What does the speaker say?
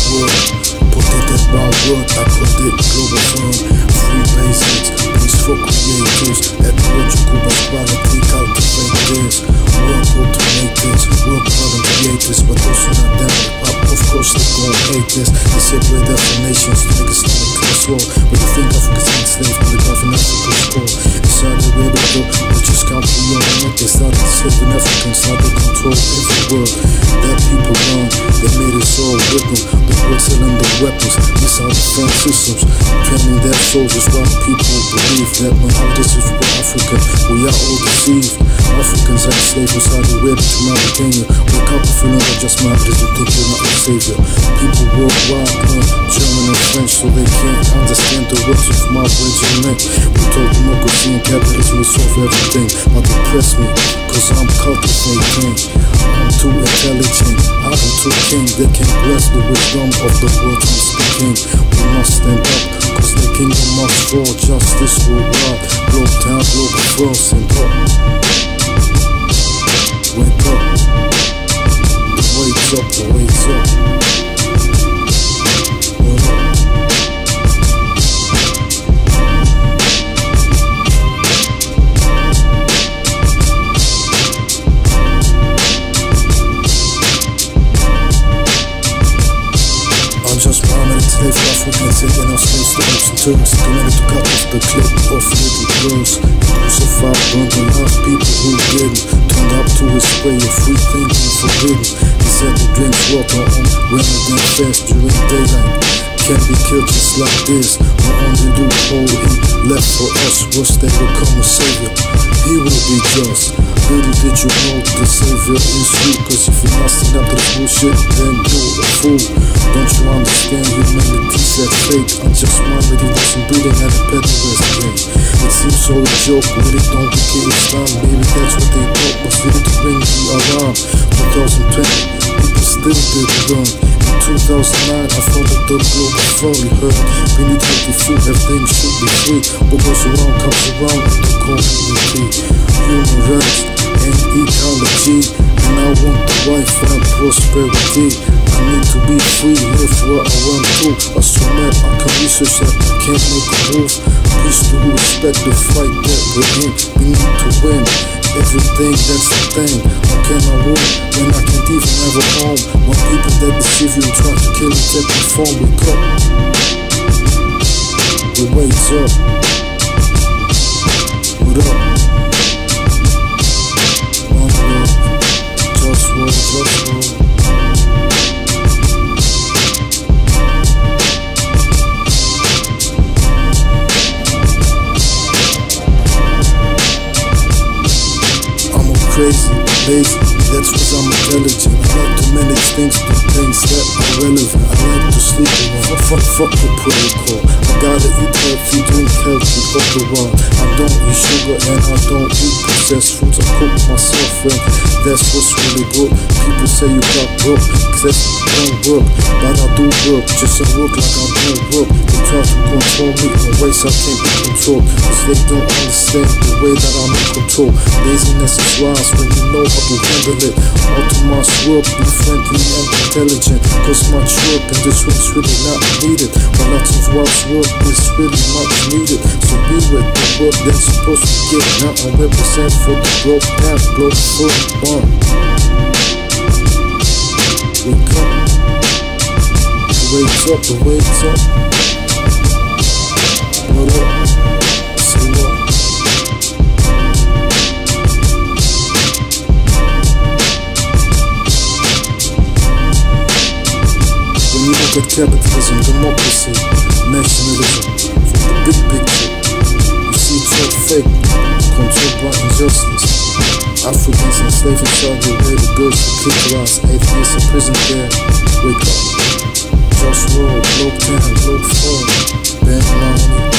word. Put it in one word, I called it global firm. Free basics, peaceful creators, ecological equality, cultivate this. Work hard to make this, work hard and create this. But those who not down with pop, of course they gon' hate this. They separate definitions, niggas in the class war. But you think Africa's enslaved to the government of the score. Inside the radio, we just can't be on it. They started enslaving Africans, now they control every word that people learn. They made us all with them. The world selling the weapons, missile defense systems, training their soldiers while people believe that now this is for Africa. We are all deceived. Africans are enslaved inside the web to Mauritania. Wake up if you're not just my brothers, you think you're not a savior. People worldwide learn German and French so they can't understand the words of my regiment. We told democracy and capitalism will solve everything. But depress me, cause I'm cultivating. I'm too intelligent, I'm too king. They can't grasp the wisdom of the words I'm speaking. We must stand up, cause the kingdom must fall. Justice will rise, globe town, global firm, stand up. Wake up, the wake's up, the wake's up. Enslaved Africans taking our slaves to apes and turks, committed to cut off the clip of little girls. Crucified, burned the last people who didn't. Turned up to his way of free thinking forbidden. He said he drinks water on Ramadan fast during daylight. Can't be killed just like this. The only loophole he left for us was that he'll come a savior. He will be just. Little did you know the savior is you. Cause if you're not stand up to this bullshit, then you're a fool. Don't you understand humanity's that fake? Unjust that he wasn't building at a better west game. It seems all a joke when it don't become Islam. Maybe that's what they thought was needed to bring the alarm. 2020, people still didn't learn. In 2009, I founded the Globalfirm. You heard, we need healthy food, everything should be free. What goes around comes around in the community. Human rights and ecology, and I want the wife and prosperity. I need to be free, live where I want to. A strong I can research that I can't make a move. Peace to who respect the fight that we're in. We need to win. Everything, that's the thing. How can I win when I can't even have a home? When people that deceive you and try to kill you take the phone. Wake up, the wake's up. What up? OneLove, JustWar, JustWar. Crazy, lazy, that's cause I'm intelligent. I like to manage things, do things that are relevant. I like to sleep around, fuck the protocol. I gotta eat healthy, drink healthy, all the while. I don't eat sugar and I don't eat processed foods. I cook myself and that's what's really good. People say you got broke, cause that don't work. But I do work, just I work like I don't work. They try to control me in ways I can't be controlled. Cause they don't understand the way that I'm in control. Laziness is wise when you know how to handle it. Automatic work, be friendly and intelligent. Cause much work and this one's really not needed. But lots of wise work is really much needed. So be with the work that's supposed to get. Now I represent for the globe path, Globalfirm. Wake up, the wake's up, the wake's up. What up? Say what? When you look at capitalism, democracy, nationalism, from the big picture, you see it's all fake, controlled by injustice. Africans enslaved in Saudi Arabia, girls who clitoris, atheists in prison there. Wake up, JustWar, Globe Town, Globalfirm, ban money.